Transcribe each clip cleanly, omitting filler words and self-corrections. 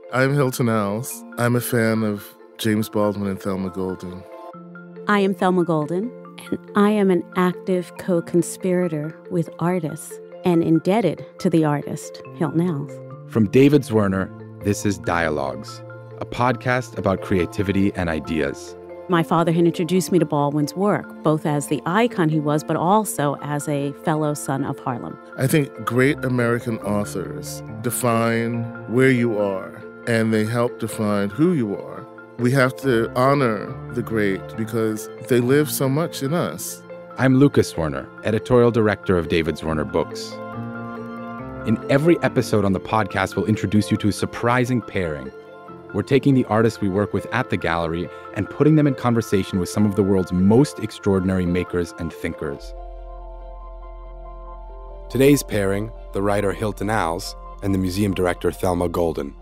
I'm Hilton Als. I'm a fan of James Baldwin and Thelma Golden. I am Thelma Golden, and I am an active co-conspirator with artists and indebted to the artist, Hilton Als. From David Zwirner, this is Dialogues, a podcast about creativity and ideas. My father had introduced me to Baldwin's work, both as the icon he was, but also as a fellow son of Harlem. I think great American authors define where you are, and they help define who you are. We have to honor the great because they live so much in us. I'm Lucas Zwirner, editorial director of David Zwirner Books. In every episode on the podcast, we'll introduce you to a surprising pairing. We're taking the artists we work with at the gallery and putting them in conversation with some of the world's most extraordinary makers and thinkers. Today's pairing, the writer Hilton Als and the museum director Thelma Golden.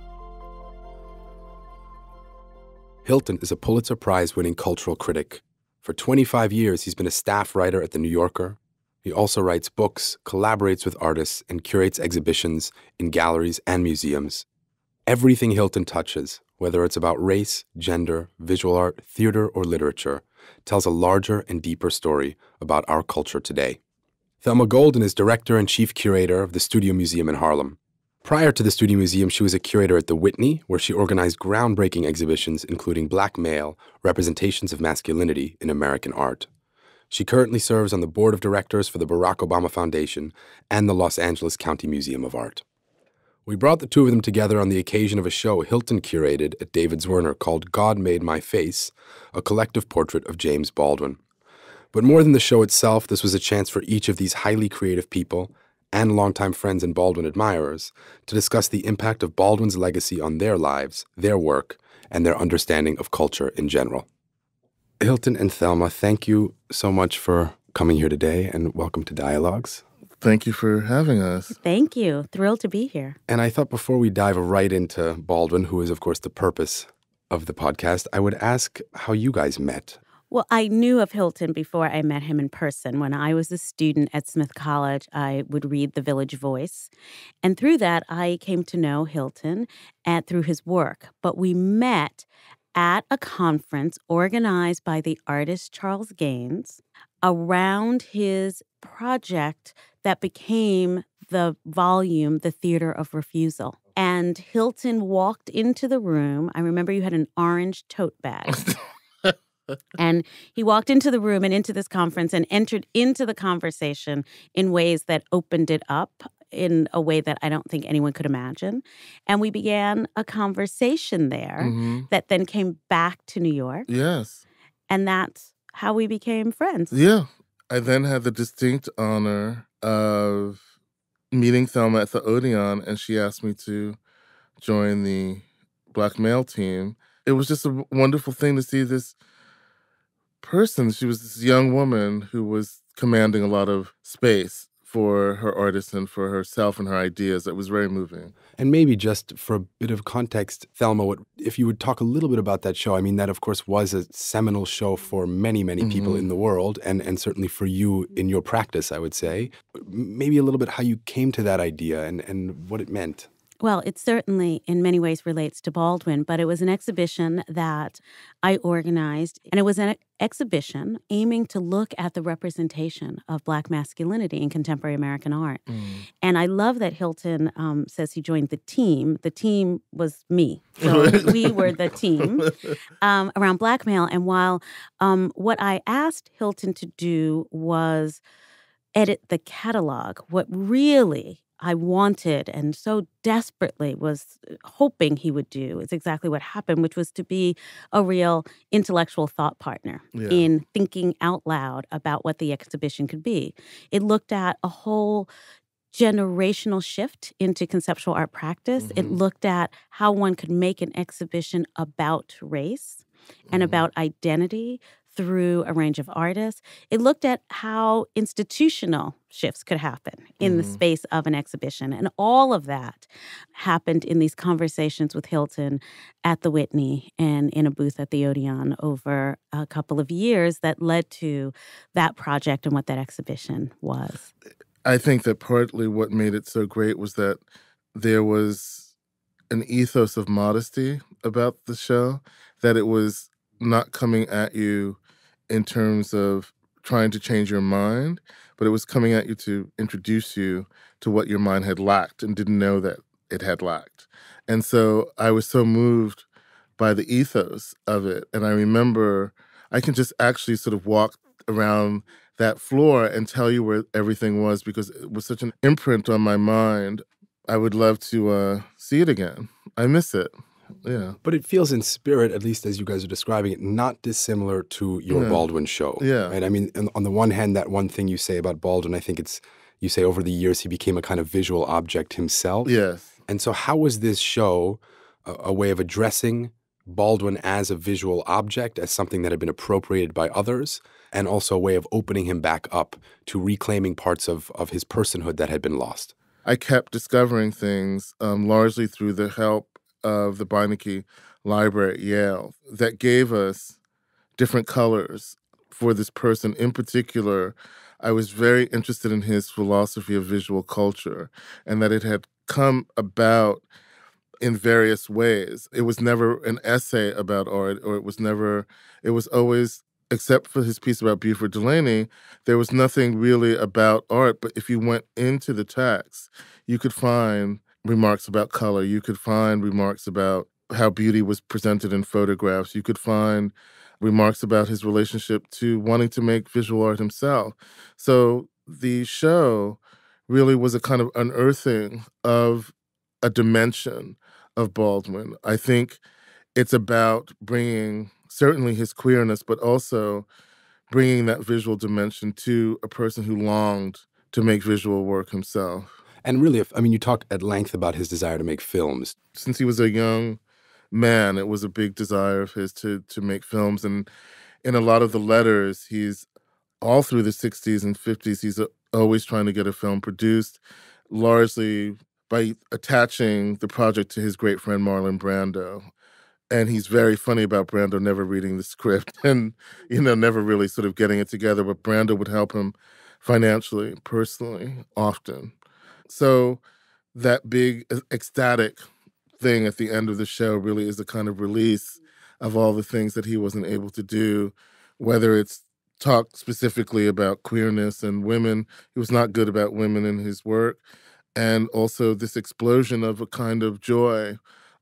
Hilton is a Pulitzer Prize-winning cultural critic. For 25 years, he's been a staff writer at The New Yorker. He also writes books, collaborates with artists, and curates exhibitions in galleries and museums. Everything Hilton touches, whether it's about race, gender, visual art, theater, or literature, tells a larger and deeper story about our culture today. Thelma Golden is director and chief curator of the Studio Museum in Harlem. Prior to the Studio Museum, she was a curator at the Whitney, where she organized groundbreaking exhibitions including Black Male, Representations of Masculinity in American Art. She currently serves on the board of directors for the Barack Obama Foundation and the Los Angeles County Museum of Art. We brought the two of them together on the occasion of a show Hilton curated at David Zwirner called God Made My Face, a collective portrait of James Baldwin. But more than the show itself, this was a chance for each of these highly creative people and longtime friends and Baldwin admirers to discuss the impact of Baldwin's legacy on their lives, their work, and their understanding of culture in general. Hilton and Thelma, thank you so much for coming here today, and welcome to Dialogues. Thank you for having us. Thank you. Thrilled to be here. And I thought before we dive right into Baldwin, who is, of course, the purpose of the podcast, I would ask how you guys met. Well, I knew of Hilton before I met him in person. When I was a student at Smith College, I would read The Village Voice. And through that, I came to know Hilton and through his work. But we met at a conference organized by the artist Charles Gaines around his project that became the volume, The Theater of Refusal. And Hilton walked into the room. I remember you had an orange tote bag. And he walked into the room and into this conference and entered into the conversation in ways that opened it up in a way that I don't think anyone could imagine. And we began a conversation there that then came back to New York. Yes. And that's how we became friends. Yeah. I then had the distinct honor of meeting Thelma at the Odeon, and she asked me to join the Black Male team. It was just a wonderful thing to see this person. She was this young woman who was commanding a lot of space for her artists and for herself and her ideas. It was very moving. And maybe just for a bit of context, Thelma, if you would talk a little bit about that show. I mean, that, of course, was a seminal show for many, many people in the world, and certainly for you in your practice, I would say. Maybe a little bit how you came to that idea and what it meant. Well, it certainly in many ways relates to Baldwin, but it was an exhibition that I organized, and it was an exhibition aiming to look at the representation of Black masculinity in contemporary American art. And I love that Hilton says he joined the team. The team was me. So we were the team around Black Male. And while what I asked Hilton to do was edit the catalog, what really I wanted and so desperately was hoping he would do is exactly what happened, which was to be a real intellectual thought partner in thinking out loud about what the exhibition could be. It looked at a whole generational shift into conceptual art practice. It looked at how one could make an exhibition about race and about identity through a range of artists. It looked at how institutional shifts could happen in the space of an exhibition. And all of that happened in these conversations with Hilton at the Whitney and in a booth at the Odeon over a couple of years that led to that project and what that exhibition was. I think that partly what made it so great was that there was an ethos of modesty about the show, that it was not coming at you in terms of trying to change your mind, but it was coming at you to introduce you to what your mind had lacked and didn't know that it had lacked. And so I was so moved by the ethos of it. And I remember I can just actually sort of walk around that floor and tell you where everything was because it was such an imprint on my mind. I would love to see it again. I miss it. Yeah. But it feels in spirit, at least as you guys are describing it, not dissimilar to your Baldwin show. Yeah. Right? I mean, on the one hand, that one thing you say about Baldwin, I think you say over the years he became a kind of visual object himself. Yes. And so how was this show a way of addressing Baldwin as a visual object, as something that had been appropriated by others, and also a way of opening him back up to reclaiming parts of his personhood that had been lost? I kept discovering things largely through the help of the Beinecke Library at Yale that gave us different colors for this person. In particular, I was very interested in his philosophy of visual culture and that it had come about in various ways. It was never an essay about art, or it was always, except for his piece about Beauford Delaney, there was nothing really about art. But if you went into the text, you could find remarks about color. You could find remarks about how beauty was presented in photographs. You could find remarks about his relationship to wanting to make visual art himself. So the show really was a kind of unearthing of a dimension of Baldwin. I think it's about bringing certainly his queerness, but also bringing that visual dimension to a person who longed to make visual work himself. And really, you talk at length about his desire to make films. Since he was a young man, it was a big desire of his to make films. And in a lot of the letters, he's all through the 60s and 50s, he's always trying to get a film produced, largely by attaching the project to his great friend Marlon Brando. And he's very funny about Brando never reading the script and, never really sort of getting it together. But Brando would help him financially, personally, often. So that big ecstatic thing at the end of the show really is a kind of release of all the things that he wasn't able to do, whether it's talk specifically about queerness and women. He was not good about women in his work. And also this explosion of a kind of joy.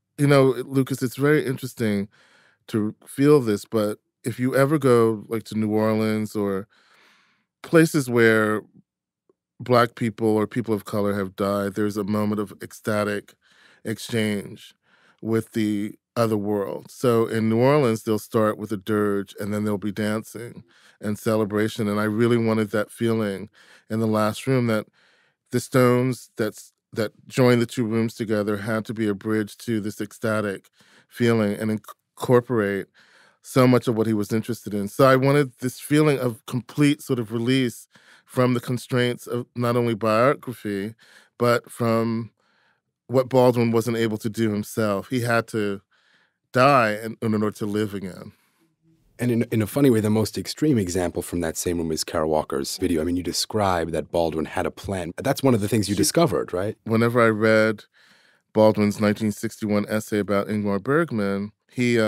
Lucas, it's very interesting to feel this, but if you ever go like to New Orleans or places where Black people or people of color have died, there's a moment of ecstatic exchange with the other world. So in New Orleans, they'll start with a dirge and then there'll be dancing and celebration. And I really wanted that feeling in the last room, that the stones that joined the two rooms together had to be a bridge to this ecstatic feeling and incorporate so much of what he was interested in. So I wanted this feeling of complete sort of release from the constraints of not only biography, but from what Baldwin wasn't able to do himself. He had to die in order to live again. And in a funny way, the most extreme example from that same room is Kara Walker's video. You describe that Baldwin had a plan. That's one of the things you discovered, right? Whenever I read Baldwin's 1961 essay about Ingmar Bergman, he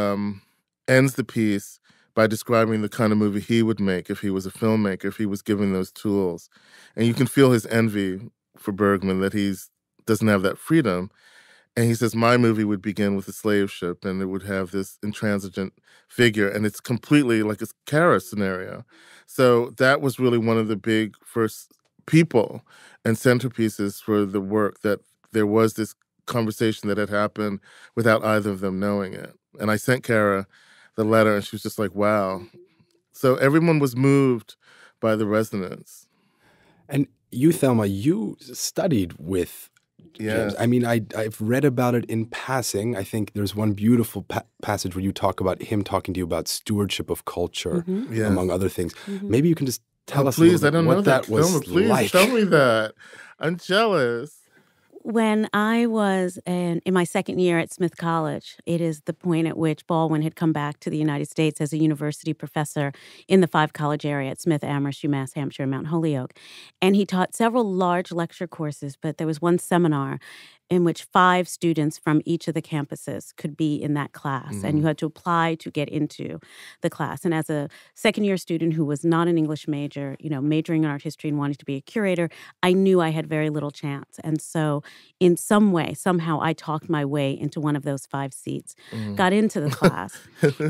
ends the piece by describing the kind of movie he would make if he was a filmmaker, if he was given those tools. And you can feel his envy for Bergman, that he doesn't have that freedom. And he says, my movie would begin with a slave ship and it would have this intransigent figure. And it's completely like a Kara scenario. So that was really one of the big first people and centerpieces for the work, that there was this conversation that had happened without either of them knowing it. And I sent Kara the letter and she was just like, wow. So everyone was moved by the resonance. And you, Thelma, you studied with Yes. James. I've read about it in passing. I think there's one beautiful passage where you talk about him talking to you about stewardship of culture, Yes. among other things. Maybe you can just tell us please, a I little don't bit know what that was Thelma, please like. tell me that. I'm jealous. When I was in my second year at Smith College, it is the point at which Baldwin had come back to the United States as a university professor in the 5-college area at Smith, Amherst, UMass, Hampshire, and Mount Holyoke. And he taught several large lecture courses, but there was one seminar in which 5 students from each of the campuses could be in that class. And you had to apply to get into the class. And as a second-year student who was not an English major, majoring in art history and wanting to be a curator, I knew I had very little chance. And so in some way, somehow I talked my way into one of those 5 seats, got into the class,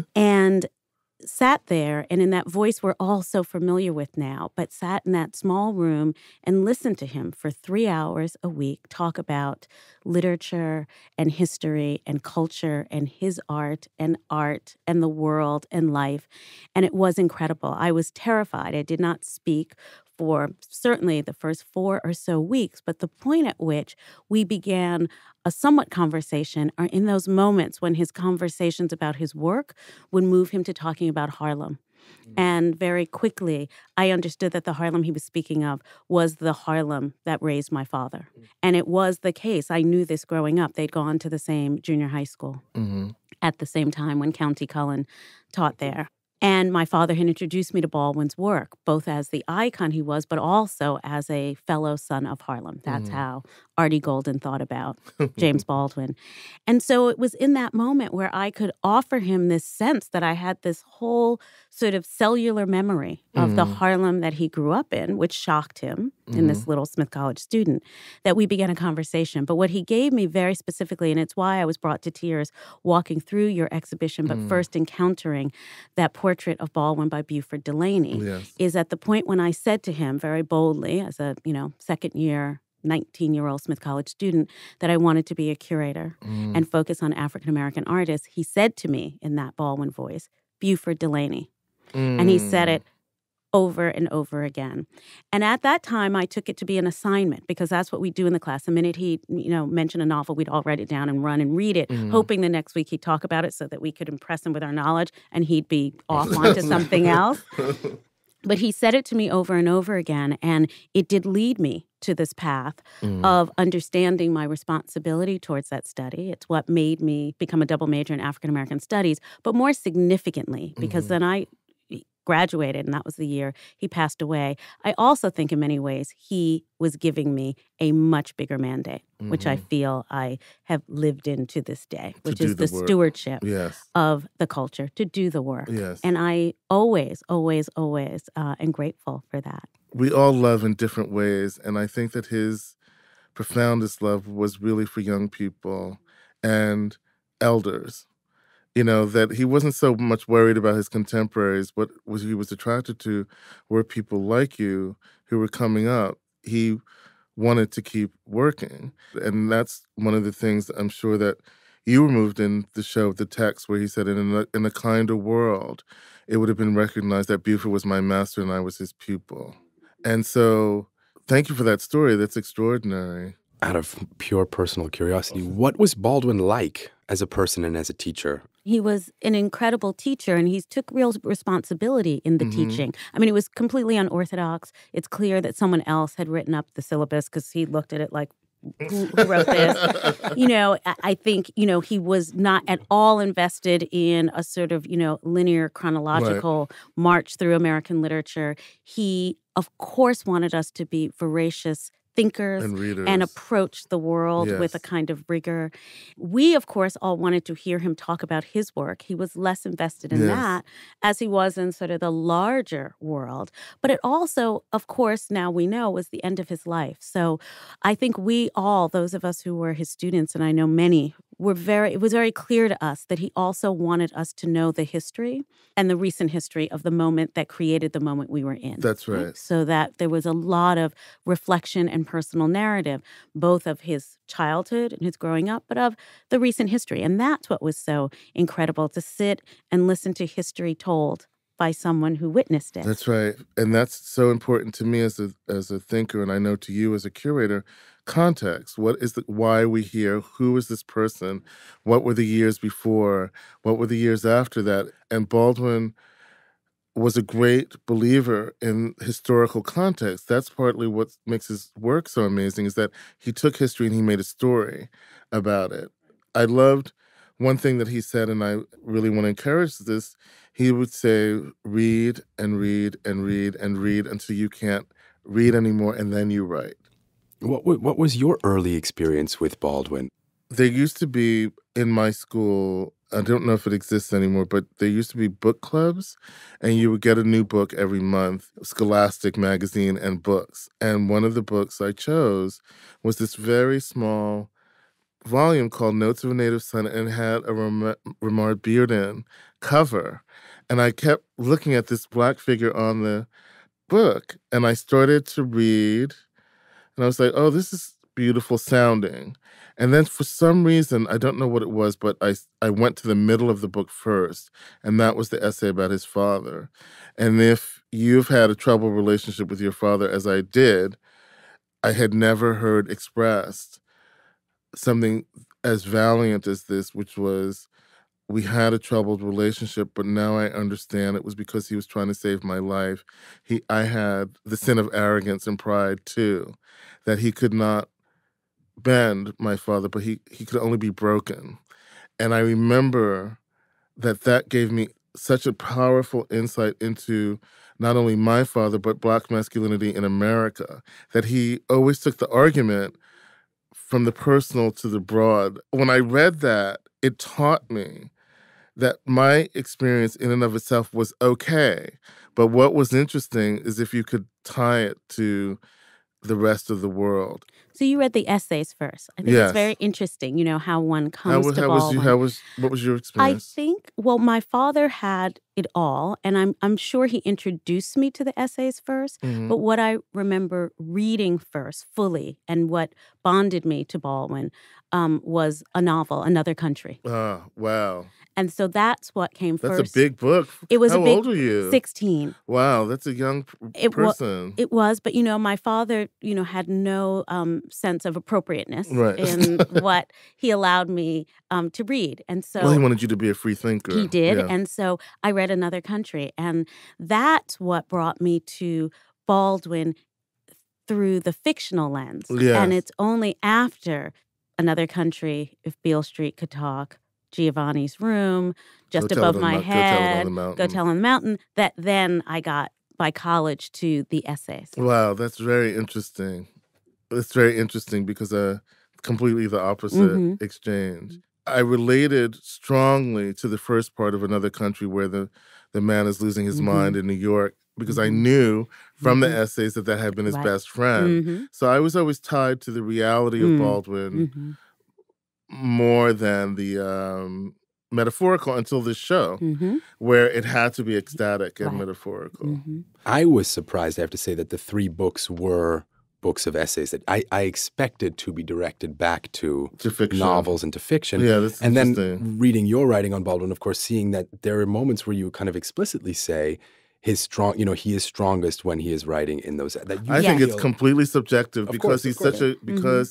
and sat there, and in that voice we're all so familiar with now, but sat in that small room and listened to him for 3 hours a week talk about literature and history and culture and his art and the world and life. And it was incredible. I was terrified. I did not speak for certainly the first 4 or so weeks, but the point at which we began a somewhat conversation are in those moments when his conversations about his work would move him to talking about Harlem. And very quickly, I understood that the Harlem he was speaking of was the Harlem that raised my father. And it was the case. I knew this growing up. They'd gone to the same junior high school at the same time when County Cullen taught there. And my father had introduced me to Baldwin's work, both as the icon he was, but also as a fellow son of Harlem. That's how Artie Golden thought about James Baldwin. And so it was in that moment where I could offer him this sense that I had this whole sort of cellular memory of the Harlem that he grew up in, which shocked him in this little Smith College student, that we began a conversation. But what he gave me very specifically, and it's why I was brought to tears walking through your exhibition, but first encountering that portrait of Baldwin by Beauford Delaney, is at the point when I said to him very boldly, as a second-year 19-year-old Smith College student, that I wanted to be a curator and focus on African-American artists. He said to me in that Baldwin voice, Beauford Delaney. And he said it over and over again. And at that time, I took it to be an assignment, because that's what we do in the class. The minute he, mentioned a novel, we'd all write it down and run and read it, hoping the next week he'd talk about it so that we could impress him with our knowledge and he'd be off onto something else. But he said it to me over and over again, and it did lead me to this path of understanding my responsibility towards that study. It's what made me become a double major in African American studies, but more significantly, because then I graduated, and that was the year he passed away. I also think in many ways he was giving me a much bigger mandate, which I feel I have lived in to this day, which is the stewardship of the culture, to do the work. And I always, always, always am grateful for that. We all love in different ways, and I think that his profoundest love was really for young people and elders. That he wasn't so much worried about his contemporaries. What he was attracted to were people like you who were coming up. He wanted to keep working. And that's one of the things that I'm sure that you removed in the show, the text, where he said, in a kinder world, it would have been recognized that Beaufort was my master and I was his pupil. And so thank you for that story. That's extraordinary. Out of pure personal curiosity, what was Baldwin like as a person and as a teacher? He was an incredible teacher, and he took real responsibility in the teaching. I mean, it was completely unorthodox. It's clear that someone else had written up the syllabus because he looked at it like, who wrote this? I think, he was not at all invested in a sort of, linear chronological march through American literature. He, of course, wanted us to be voracious thinkers and approach the world with a kind of rigor. We, of course, all wanted to hear him talk about his work. He was less invested in that as he was in sort of the larger world. But it also, of course, now we know, was the end of his life. So I think we all, those of us who were his students, and I know many, it was very clear to us that he also wanted us to know the history and the recent history of the moment that created the moment we were in. That's right. So that there was a lot of reflection and personal narrative, both of his childhood and his growing up, but of the recent history. And that's what was so incredible, to sit and listen to history told by someone who witnessed it. That's right. And that's so important to me as a thinker, and I know to you as a curator. Context. Why are we here? Who is this person? What were the years before? What were the years after that? And Baldwin was a great believer in historical context. That's partly what makes his work so amazing, is that he took history and he made a story about it. I loved one thing that he said, and I really want to encourage this. He would say, read and read and read and read until you can't read anymore, and then you write. What was your early experience with Baldwin? There used to be in my school, I don't know if it exists anymore, but there used to be book clubs, and you would get a new book every month, Scholastic magazine and books. And one of the books I chose was this very small volume called Notes of a Native Son, and had a Ramar Bearden cover. And I kept looking at this Black figure on the book, and I started to read, and I was like, oh, this is beautiful sounding. And then for some reason, I don't know what it was, but I went to the middle of the book first, and that was the essay about his father. And if you've had a troubled relationship with your father, as I did, I had never heard expressed something as valiant as this, which was, we had a troubled relationship, but now I understand it was because he was trying to save my life. I had the sin of arrogance and pride too, that he could not bend, my father, but he could only be broken. And I remember that gave me such a powerful insight into not only my father, but Black masculinity in America, that he always took the argument from the personal to the broad. When I read that, it taught me that my experience in and of itself was okay. But what was interesting is if you could tie it to the rest of the world. So you read the essays first. I think it's very interesting, how one comes to Baldwin. What was your I experience? think, my father had it all, and I'm sure he introduced me to the essays first. Mm-hmm. But what I remember reading first fully, and what bonded me to Baldwin, was a novel, Another Country. Oh, wow. And so that's what came first. That's a big book. It was How old are you? 16. Wow, that's a young person. It was, but my father, had no sense of appropriateness in what he allowed me to read, and so he wanted you to be a free thinker. He did, yeah. And so I read Another Country, and that's what brought me to Baldwin through the fictional lens. Yes. And it's only after Another Country, If Beale Street Could Talk, Giovanni's Room, Just Above My Head, Go Tell on the Mountain, that then I got by college to the essays. Wow, that's very interesting. It's very interesting because completely the opposite exchange. I related strongly to the first part of Another Country where the man is losing his mind in New York, because I knew from the essays that had been his best friend. So I was always tied to the reality of Baldwin more than the metaphorical until this show, where it had to be ecstatic and metaphorical. I was surprised, I have to say, that the three books were books of essays that I expected to be directed back to fiction. Novels and to fiction. Yeah, that's and interesting. Then reading your writing on Baldwin, of course, seeing that there are moments where you kind of explicitly say he is strongest when he is writing in those. I think it's completely subjective because he's such a because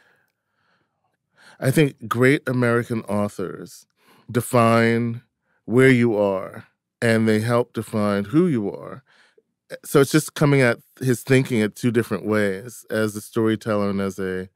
I think great American authors define where you are, and they help define who you are. So it's just coming at his thinking at two different ways, as a storyteller and as an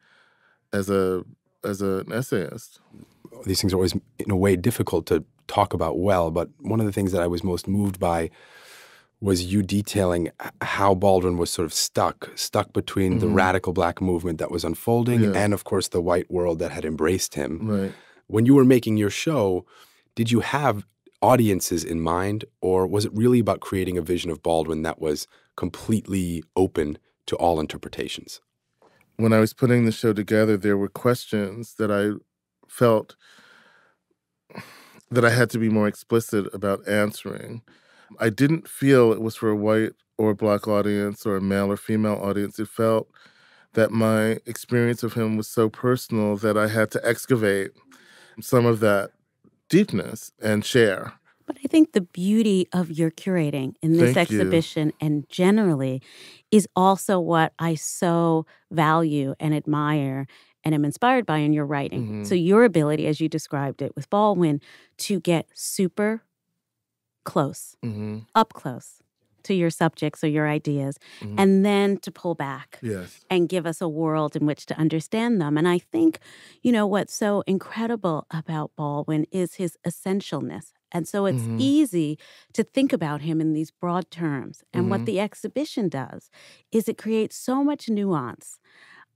essayist. These things are always, in a way, difficult to talk about well, but one of the things that I was most moved by was you detailing how Baldwin was sort of stuck between the radical Black movement that was unfolding and, of course, the white world that had embraced him. Right. When you were making your show, did you have audiences in mind, or was it really about creating a vision of Baldwin that was completely open to all interpretations? When I was putting the show together, there were questions that I felt that I had to be more explicit about answering. I didn't feel it was for a white or Black audience or a male or female audience. It felt that my experience of him was so personal that I had to excavate some of that deepness and share. But I think the beauty of your curating in this exhibition and generally is also what I so value and admire and am inspired by in your writing. So your ability, as you described it with Baldwin, to get super close, up close to your subjects or your ideas, and then to pull back and give us a world in which to understand them. And I think, what's so incredible about Baldwin is his essentialness. And so it's easy to think about him in these broad terms. And what the exhibition does is it creates so much nuance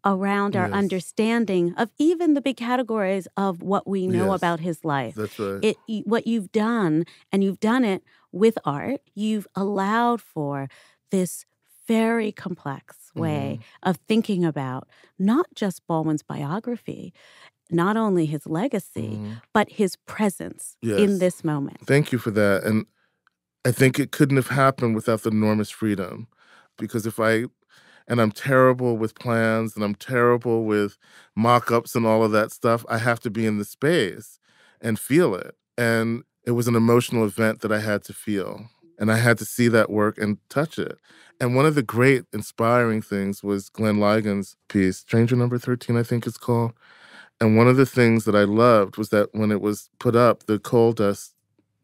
around our Yes. understanding of even the big categories of what we know Yes. about his life. That's right. What you've done, and you've done it with art, you've allowed for this very complex way of thinking about not just Baldwin's biography, not only his legacy, but his presence in Yes. this moment. Thank you for that. And I think it couldn't have happened without the enormous freedom. Because and I'm terrible with plans and I'm terrible with mock-ups and all of that stuff, I have to be in the space and feel it. And it was an emotional event that I had to feel. And I had to see that work and touch it. And one of the great inspiring things was Glenn Ligon's piece, Stranger Number 13, I think it's called. And one of the things that I loved was that when it was put up, the coal dust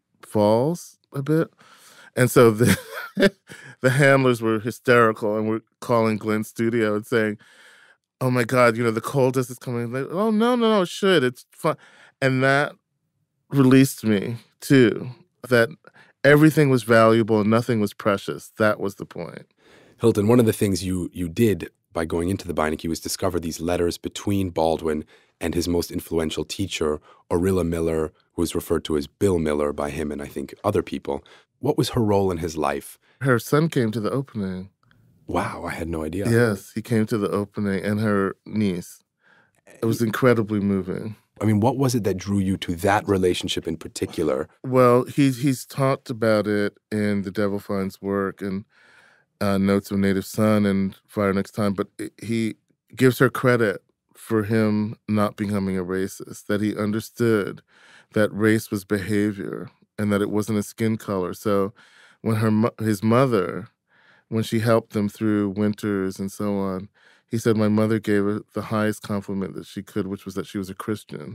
falls a bit. And so the handlers were hysterical and were calling Glenn's studio and saying, oh my God, the coal dust is coming. Like, oh, no, it should. It's fun. And that released me too, that everything was valuable and nothing was precious. That was the point. Hilton, one of the things you did by going into the Beinecke was discover these letters between Baldwin and his most influential teacher, Orilla Miller, who was referred to as Bill Miller by him and I think other people. What was her role in his life? Her son came to the opening. Wow, I had no idea. Yes, he came to the opening, and her niece. It was incredibly moving. I mean, what was it that drew you to that relationship in particular? Well, he's talked about it in The Devil Finds Work and Notes of a Native Son and Fire Next Time, but he gives her credit for him not becoming a racist, that he understood that race was behavior and that it wasn't a skin color. So when his mother, when she helped them through winters and so on, he said, my mother gave her the highest compliment that she could, which was that she was a Christian.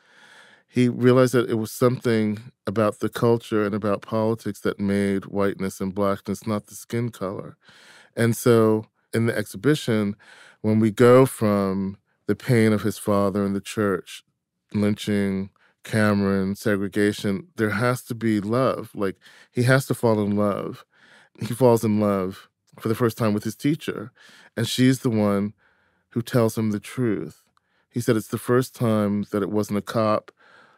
He realized that it was something about the culture and about politics that made whiteness and blackness, not the skin color. And so in the exhibition, when we go from the pain of his father and the church, lynching, Cameron, segregation, there has to be love. Like, he has to fall in love. He falls in love for the first time with his teacher, and she's the one who tells him the truth. He said it's the first time that it wasn't a cop,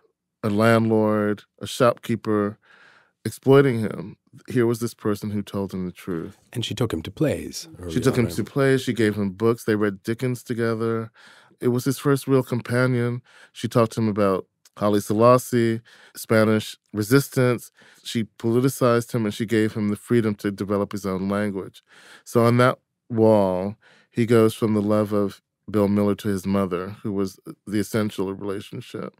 a landlord, a shopkeeper exploiting him. Here was this person who told him the truth. And she took him to plays. She took him to plays. She gave him books. They read Dickens together. It was his first real companion. She talked to him about Haile Selassie, Spanish resistance. She politicized him and she gave him the freedom to develop his own language. So on that wall, he goes from the love of Bill Miller to his mother, who was the essential relationship.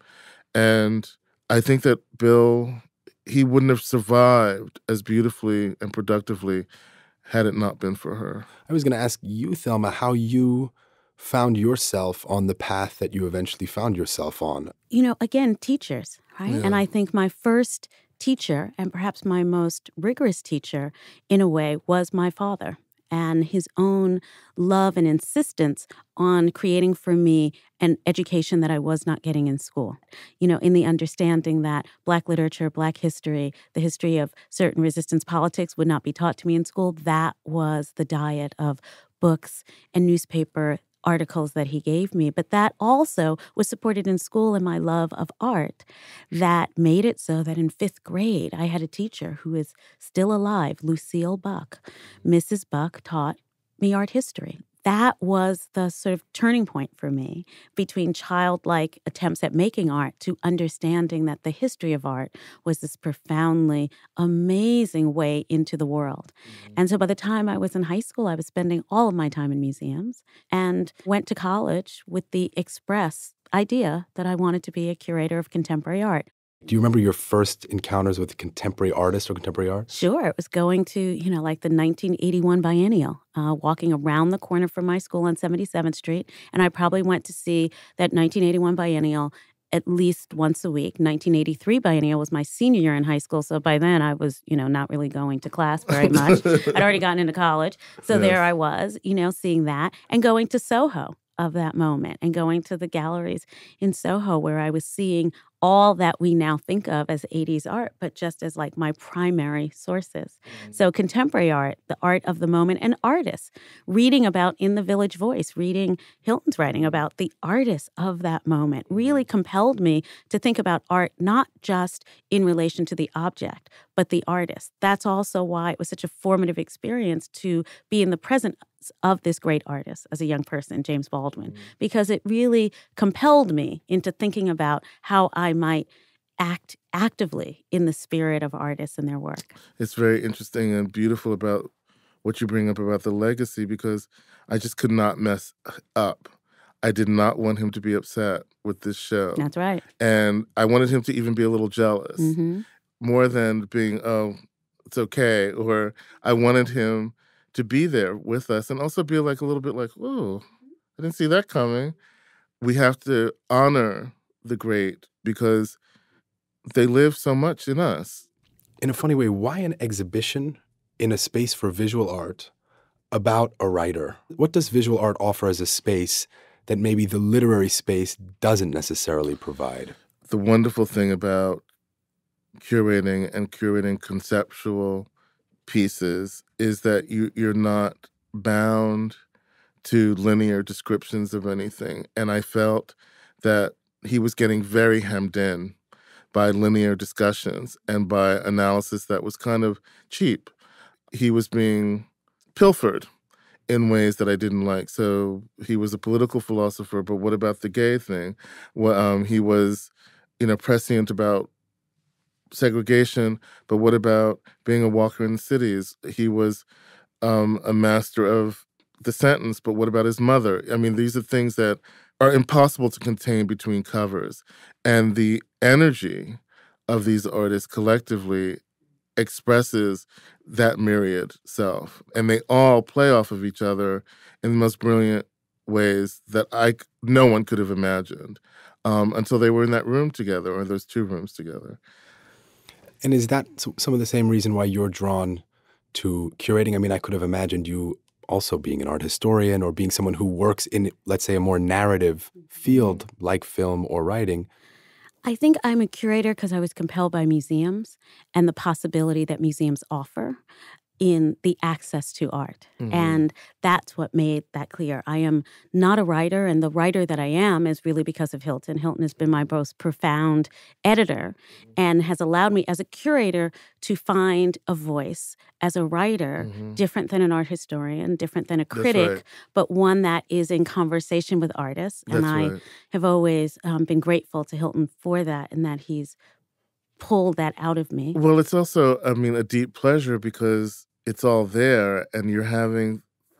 And I think that Bill, he wouldn't have survived as beautifully and productively had it not been for her. I was going to ask you, Thelma, how you found yourself on the path that you eventually found yourself on. Again, teachers, right? Yeah. And I think my first teacher, and perhaps my most rigorous teacher, in a way, was my father, and his own love and insistence on creating for me an education that I was not getting in school. In the understanding that Black literature, Black history, the history of certain resistance politics would not be taught to me in school. That was the diet of books and newspaper articles that he gave me, but that also was supported in school in my love of art that made it so that in 5th grade, I had a teacher who is still alive, Lucille Buck. Mrs. Buck taught me art history. That was the sort of turning point for me between childlike attempts at making art to understanding that the history of art was this profoundly amazing way into the world. Mm-hmm. And so by the time I was in high school, I was spending all of my time in museums and went to college with the express idea that I wanted to be a curator of contemporary art. Do you remember your first encounters with contemporary artists or contemporary art? Sure. It was going to, like the 1981 biennial, walking around the corner from my school on 77th Street. And I probably went to see that 1981 biennial at least once a week. 1983 biennial was my senior year in high school. So by then I was, not really going to class very much. I'd already gotten into college. So There I was, seeing that and going to Soho of that moment and going to the galleries in Soho where I was seeing all that we now think of as 80s art, but just as like my primary sources. So contemporary art, the art of the moment, and artists, reading about In the Village Voice, reading Hilton's writing about the artists of that moment really compelled me to think about art not just in relation to the object, but the artist. That's also why it was such a formative experience to be in the presence of this great artist as a young person, James Baldwin, because it really compelled me into thinking about how I might act actively in the spirit of artists and their work. It's very interesting and beautiful about what you bring up about the legacy, because I just could not mess up. I did not want him to be upset with this show. That's right. And I wanted him to even be a little jealous, more than being, oh, it's okay. Or I wanted him to be there with us and also be like a little bit like, whoa, I didn't see that coming. We have to honor the great because they live so much in us. In a funny way, why an exhibition in a space for visual art about a writer? What does visual art offer as a space that maybe the literary space doesn't necessarily provide? The wonderful thing about curating conceptual pieces is that you're not bound to linear descriptions of anything. And I felt that he was getting very hemmed in by linear discussions and by analysis that was kind of cheap. He was being pilfered in ways that I didn't like. So he was a political philosopher, but what about the gay thing? Well, he was, prescient about segregation, but what about being a walker in the cities? He was a master of the sentence, but what about his mother? I mean, these are things that are impossible to contain between covers. And the energy of these artists collectively expresses that myriad self. And they all play off of each other in the most brilliant ways that no one could have imagined until they were in that room together, or those two rooms together. And is that some of the same reason why you're drawn to curating? I mean, I could have imagined you also being an art historian or being someone who works in, let's say, a more narrative field like film or writing. I think I'm a curator because I was compelled by museums and the possibility that museums offer in the access to art. And that's what made that clear. I am not a writer, and the writer that I am is really because of Hilton. Hilton has been my most profound editor and has allowed me as a curator to find a voice as a writer, different than an art historian, different than a critic, but one that is in conversation with artists. And I have always been grateful to Hilton for that, and that he's pulled that out of me. Well, it's also, a deep pleasure because it's all there, and you're having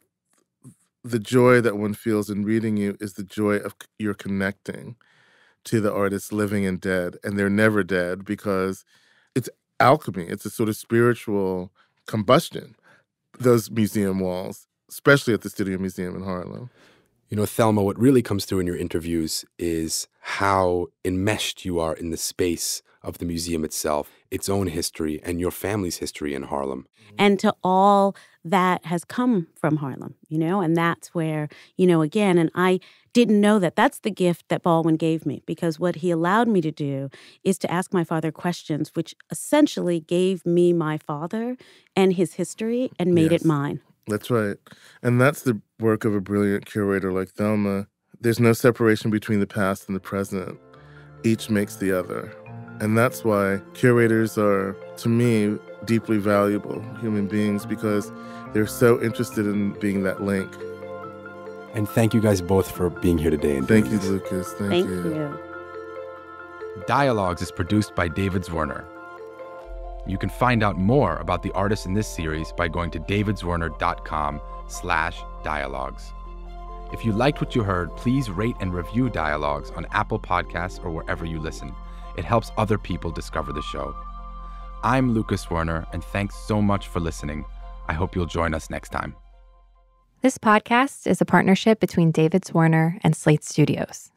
the joy that one feels in reading you is the joy of you're connecting to the artists living and dead, and they're never dead because it's alchemy. It's a sort of spiritual combustion, those museum walls, especially at the Studio Museum in Harlem. Thelma, what really comes through in your interviews is how enmeshed you are in the space of the museum itself, its own history, and your family's history in Harlem. And to all that has come from Harlem, and that's where, again, and I didn't know that that's the gift that Baldwin gave me, because what he allowed me to do is to ask my father questions, which essentially gave me my father and his history and made it mine. That's right. And that's the work of a brilliant curator like Thelma. There's no separation between the past and the present. Each makes the other. And that's why curators are, to me, deeply valuable human beings, because they're so interested in being that link. And thank you guys both for being here today. And thank you, Lucas. Thank you. Dialogues is produced by David Zwerner. You can find out more about the artists in this series by going to davidzwerner.com/dialogues. If you liked what you heard, please rate and review Dialogues on Apple Podcasts or wherever you listen. It helps other people discover the show. I'm Lucas Werner, and thanks so much for listening. I hope you'll join us next time. This podcast is a partnership between David Zwerner and Slate Studios.